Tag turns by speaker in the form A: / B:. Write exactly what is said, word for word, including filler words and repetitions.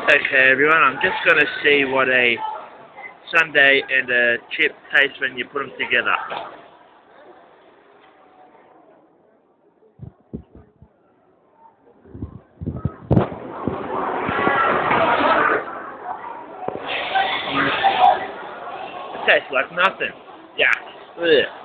A: Okay, everyone, I'm just going to see what a sundae and a chip taste when you put them together. It tastes like nothing. Yeah. Ugh.